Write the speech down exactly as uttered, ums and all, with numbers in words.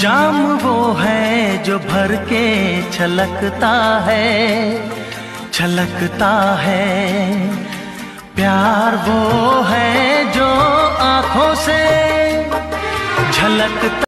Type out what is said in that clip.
जाम वो है जो भर के छलकता है, छलकता है। प्यार वो है जो आंखों से झलकता